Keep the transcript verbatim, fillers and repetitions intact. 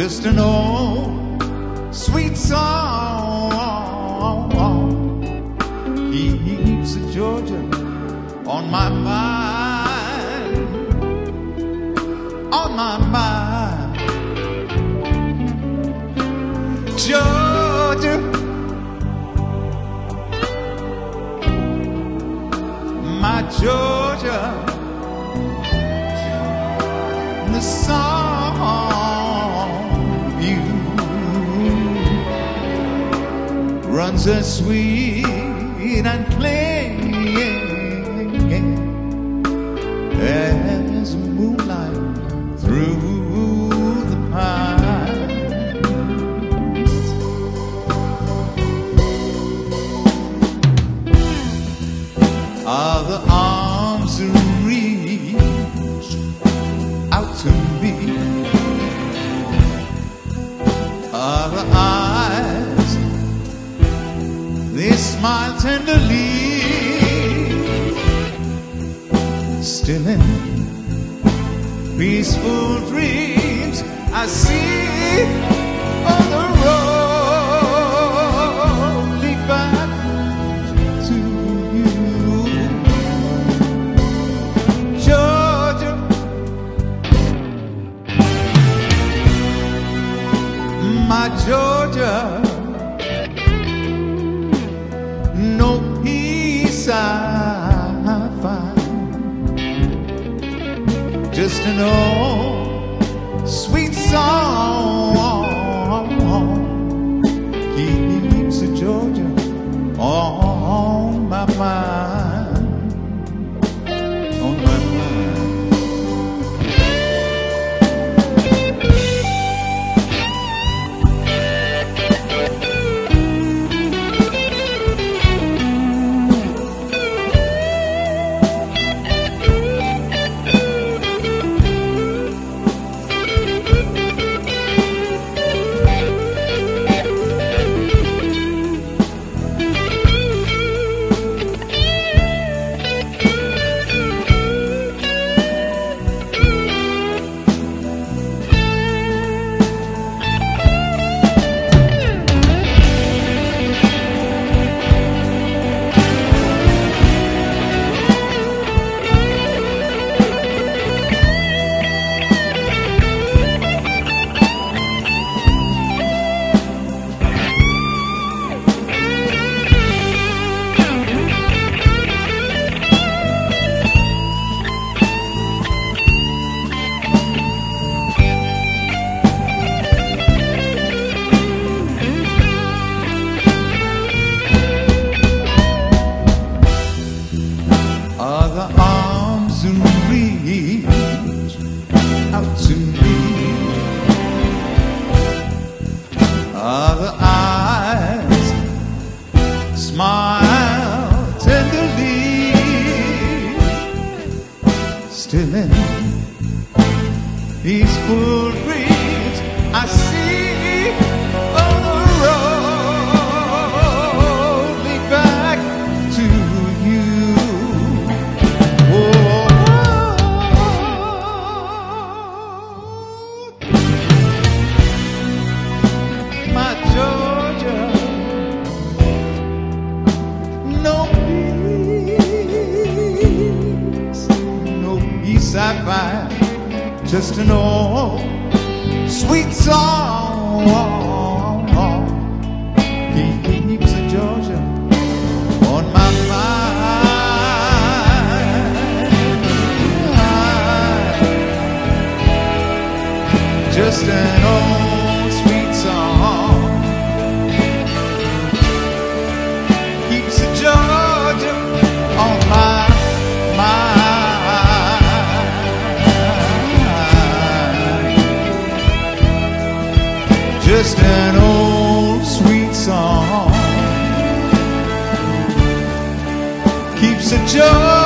just an old sweet song keeps Georgia on my mind, on my mind. Georgia, my Georgia, the song of you runs as sweet and clean as moonlight through the pines. Are the arms that reach out to me? Are the eyes they smile tenderly? Still in peaceful dreams I see on the road lead back to you, Georgia, my Georgia. No peace I find, just an old sweet song keeps Georgia on my mind, on my mind. Are the arms that reach out to me? Are the eyes smile tenderly? Still in peaceful dreams I see on the road lead back to you. My Georgia, no peace, no peace I find, just an old sweet song keeps Georgia on my mind, just an old sweet song keeps Georgia on my mind, just an old sweet song keeps Georgia